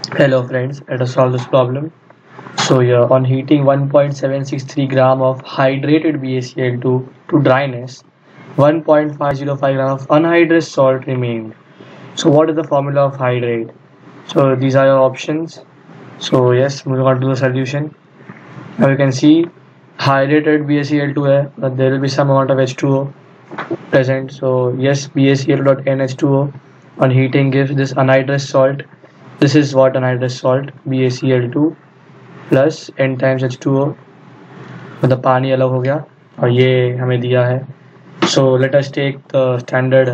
Hello friends, let us solve this problem. So here on heating 1.763 gram of hydrated BaCl2 to dryness, 1.505 gram of anhydrous salt remained. So what is the formula of hydrate? So these are your options. So yes, moving on to the solution. Now you can see hydrated BaCl2 hai, but there will be some amount of H2O present. So yes, BaCl2.NH2O on heating gives this anhydrous salt. This is what anhydrous salt BaCl2 plus n times H2O मतलब पानी अलग हो गया और ये हमें दिया है. So let us take the standard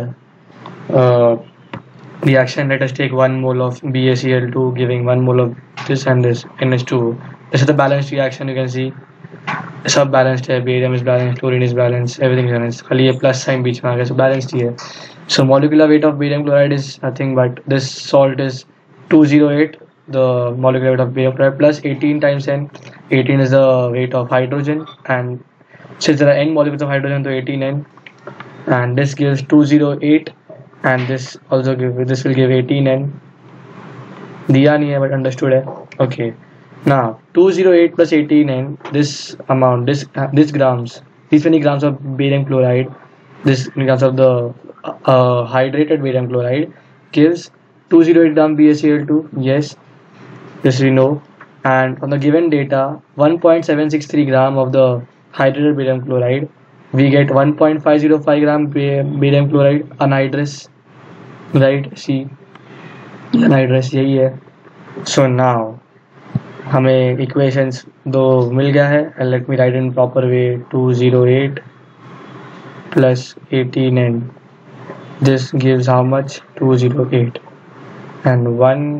reaction. Let us take 1 mole of BaCl2 giving 1 mole of this and this NH2O. This is the balanced reaction. You can see सब balanced है. Barium is balanced, chlorine is balanced, everything is balanced. खाली ये plus sign बीच में आ गया, so balanced ही है. So molecular weight of barium chloride is nothing but this salt is 208, the molecular weight of barium chloride, plus 18 times n. 18 is the weight of hydrogen, and since there are n molecules of hydrogen, so 18n, and this gives 208, and this will give 18n. दिया नहीं है but understood है. Okay. Now 208 plus 18n, this amount, this grams, these many grams of barium chloride, this many grams of the hydrated barium chloride gives 208 gram BaCl2. Yes, this we know. And on the given data, 1.763 gram of the hydrated barium chloride, we get 1.505 gram barium chloride anhydrous, right? See, anhydrous यही है. So now हमें equations दो मिल गया है. And let me write in proper way. 208 प्लस 18n, this gives how much? 208, and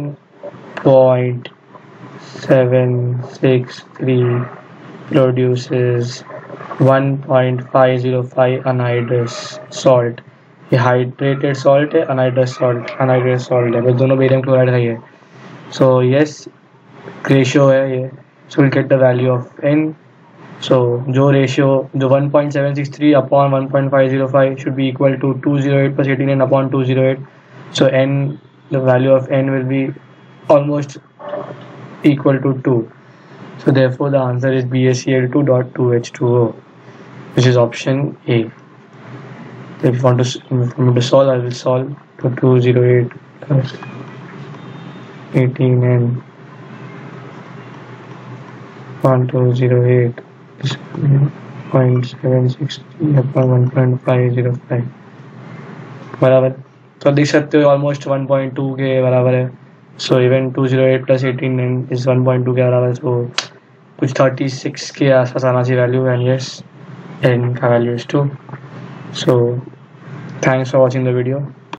1.763 produces 1.505 anhydrous salt. ये hydrated salt है, अनहाइड्रस सॉल्ट है, बस दोनों बेरियम क्लोराइड का ही है. सो यस, रेशियो है ये. So will get the value of n. So जो रेशियो जो 1.763 upon 1.505 should be equal to 208 plus 18n upon 208. So n, the value of n will be almost equal to 2. So therefore the answer is BaCl2.2H2O, which is option A. If you want to solve, I will solve. To 208 plus 18n 1208 is 0.763 upon 1.505 बराबर. तो देख सकते हो almost 1.2 के बराबर है. So even 208 plus 18 is 1.2 के बराबर. सो कुछ 36 के आसपास आना चाहिए वैल्यू. एंड यस, n का value is 2. So thanks for watching the video.